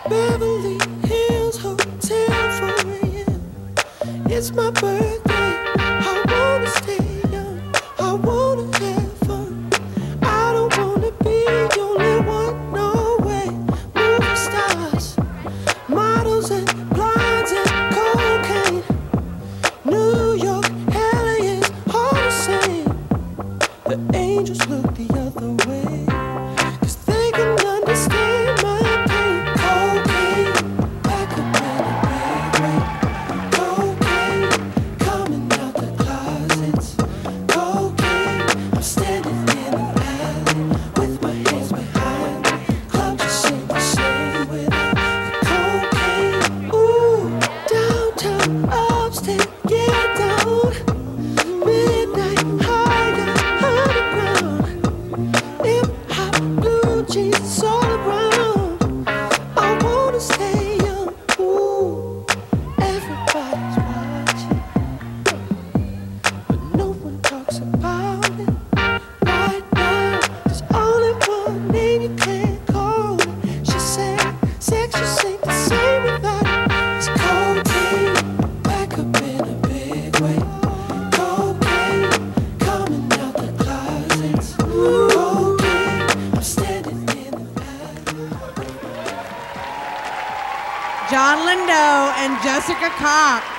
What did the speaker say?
Beverly Hills Hotel 4 a.m. It's my birthday. I wanna stay young. I wanna have fun. I don't wanna be the only one. No way. Movie stars, models and blondes and cocaine. New York, LA is all the same. The angels look the other way, 'cause they can understand my pain. Cocaine, back up in a big way. Cocaine, coming out the closets. Cocaine, I'm standing in an alley with my hands behind me. Club just ain't the same without the cocaine. Ooh, downtown, upstate, yeah, down. Midnight, higher, underground. Hip-hop, blue jeans, all around. I wanna stay young. Ooh, everybody's watching, but no one talks about it right now. There's only one name you can't call it. She said, sex just ain't the same without it. It's cocaine, back up in a big way. Cocaine, coming out the closets. Cocaine, I'm standing in the alley. John Lindo and Jessica Cox.